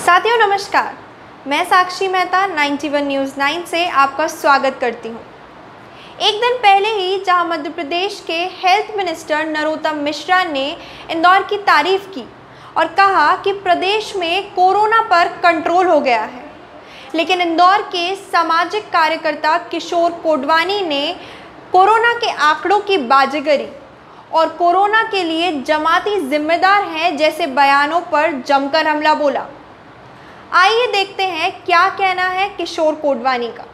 साथियों नमस्कार, मैं साक्षी मेहता 91 न्यूज़ 9 से आपका स्वागत करती हूं। एक दिन पहले ही जहां मध्य प्रदेश के हेल्थ मिनिस्टर नरोत्तम मिश्रा ने इंदौर की तारीफ की और कहा कि प्रदेश में कोरोना पर कंट्रोल हो गया है, लेकिन इंदौर के सामाजिक कार्यकर्ता किशोर कोडवानी ने कोरोना के आंकड़ों की बाजीगरी और कोरोना के लिए जमाती जिम्मेदार हैं जैसे बयानों पर जमकर हमला बोला। आइए देखते हैं क्या कहना है किशोर कोडवानी का।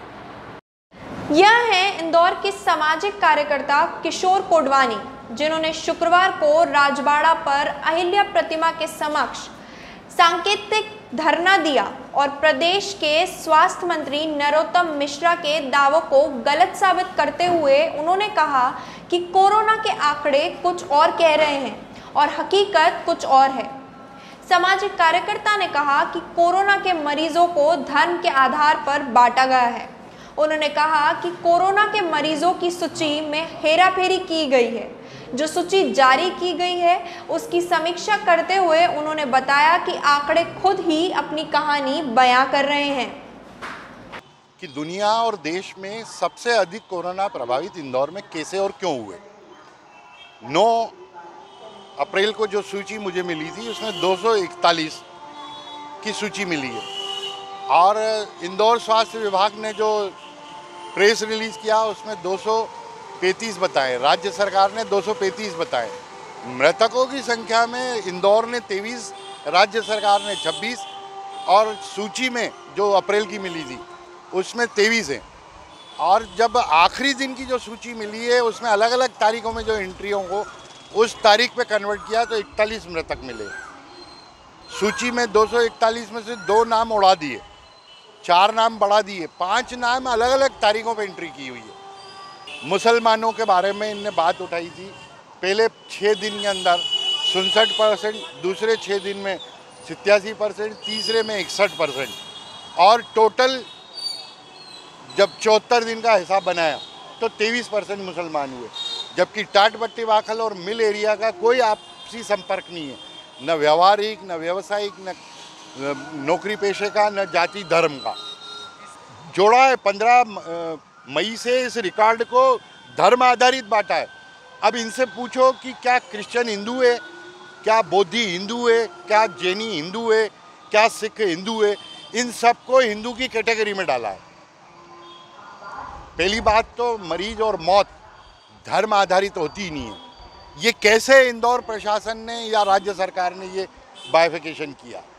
यह है इंदौर के सामाजिक कार्यकर्ता किशोर कोडवानी, जिन्होंने शुक्रवार को राजबाड़ा पर अहिल्या प्रतिमा के समक्ष सांकेतिक धरना दिया और प्रदेश के स्वास्थ्य मंत्री नरोत्तम मिश्रा के दावों को गलत साबित करते हुए उन्होंने कहा कि कोरोना के आंकड़े कुछ और कह रहे हैं और हकीकत कुछ और है। सामाजिक कार्यकर्ता ने कहा कि कोरोना के मरीजों को धर्म के आधार पर बांटा गया है। उन्होंने कहा कि कोरोना के मरीजों की सूची में हेराफेरी की गई है। जो सूची जारी की गई है उसकी समीक्षा करते हुए उन्होंने बताया कि आंकड़े खुद ही अपनी कहानी बयां कर रहे हैं कि दुनिया और देश में सबसे अधिक कोरोना प्रभावित इंदौर में कैसे और क्यों हुए। 9 अप्रैल को जो सूची मुझे मिली थी उसमें 241 की सूची मिली है और इंदौर स्वास्थ्य विभाग ने जो प्रेस रिलीज किया उसमें 235 बताए, राज्य सरकार ने 235 बताए। मृतकों की संख्या में इंदौर ने 23, राज्य सरकार ने 26 और सूची में जो अप्रैल की मिली थी उसमें 23 है। और जब आखिरी दिन की जो सूची मिली है उसमें अलग अलग तारीखों में जो एंट्रियों को उस तारीख पे कन्वर्ट किया तो 41 मृतक मिले। सूची में 241 में से 2 नाम उड़ा दिए, 4 नाम बढ़ा दिए, 5 नाम अलग अलग तारीखों पे एंट्री की हुई है। मुसलमानों के बारे में इनने बात उठाई थी। पहले 6 दिन के अंदर 67%, दूसरे 6 दिन में 87%, तीसरे में 61% और टोटल जब 74 दिन का हिसाब बनाया तो 23% मुसलमान हुए। जबकि टाटपट्टी वाखल और मिल एरिया का कोई आपसी संपर्क नहीं है, न व्यवहारिक, न व्यावसायिक, न नौकरी पेशे का, न जाति धर्म का। जोड़ा है 15 मई से इस रिकॉर्ड को धर्म आधारित बांटा है। अब इनसे पूछो कि क्या क्रिश्चियन हिंदू है, क्या बौद्धि हिंदू है, क्या जैनी हिंदू है, क्या सिख हिंदू है, इन सबको हिंदू की कैटेगरी में डाला है। पहली बात तो मरीज और मौत धर्म आधारित होती ही नहीं है। ये कैसे इंदौर प्रशासन ने या राज्य सरकार ने ये बाइफिकेशन किया।